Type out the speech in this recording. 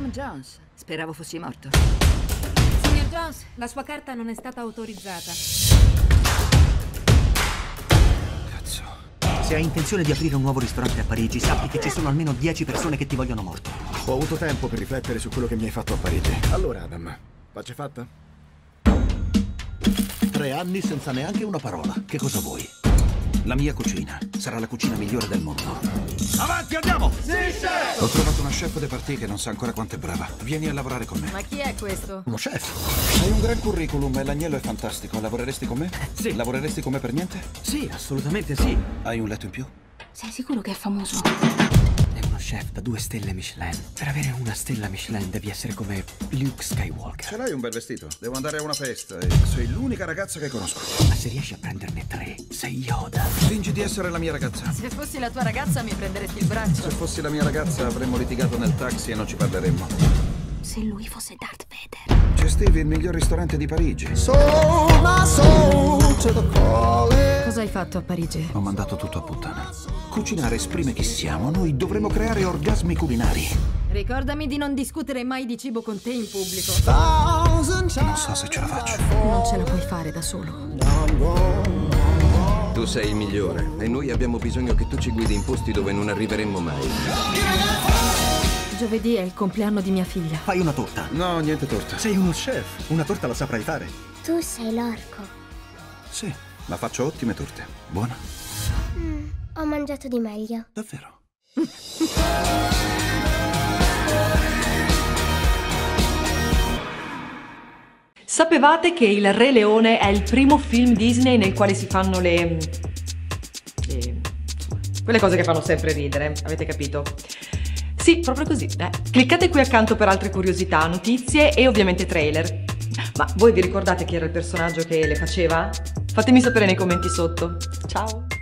Tom Jones. Speravo fossi morto. Signor Jones, la sua carta non è stata autorizzata. Cazzo. Se hai intenzione di aprire un nuovo ristorante a Parigi, sappi che ci sono almeno 10 persone che ti vogliono morto. Ho avuto tempo per riflettere su quello che mi hai fatto a Parigi. Allora, Adam, pace fatta? 3 anni senza neanche una parola. Che cosa vuoi? La mia cucina sarà la cucina migliore del mondo. Avanti, andiamo! Sì, chef! Ho trovato una chef de partie che non sa ancora quanto è brava. Vieni a lavorare con me. Ma chi è questo? Uno chef? Hai un gran curriculum e l'agnello è fantastico. Lavoreresti con me? Sì. Lavoreresti con me per niente? Sì, assolutamente sì. Hai un letto in più? Sei sicuro che è famoso? È uno chef da 2 stelle Michelin. Per avere una stella Michelin devi essere come Luke Skywalker. Ce l'hai un bel vestito? Devo andare a una festa e sei l'unica ragazza che conosco. Ma se riesci a prenderne 3, sei Yoda. Fingi di essere la mia ragazza. Se fossi la tua ragazza mi prenderesti il braccio. Se fossi la mia ragazza avremmo litigato nel taxi e non ci parleremmo. Se lui fosse Darth Vader. Gestivi il miglior ristorante di Parigi. Cosa hai fatto a Parigi? Ho mandato tutto a puttana. Cucinare esprime chi siamo. Noi dovremmo creare orgasmi culinari. Ricordami di non discutere mai di cibo con te in pubblico. Non so se ce la faccio. Non ce la puoi fare da solo. Tu sei il migliore e noi abbiamo bisogno che tu ci guidi in posti dove non arriveremmo mai. Giovedì è il compleanno di mia figlia. Fai una torta. No, niente torta. Sei uno chef. Una torta la saprai fare. Tu sei l'orco. Sì, ma faccio ottime torte. Buona? Ho mangiato di meglio. Davvero? Sapevate che Il Re Leone è il primo film Disney nel quale si fanno quelle cose che fanno sempre ridere, avete capito? Sì, proprio così. Cliccate qui accanto per altre curiosità, notizie e ovviamente trailer. Ma voi vi ricordate chi era il personaggio che le faceva? Fatemi sapere nei commenti sotto. Ciao!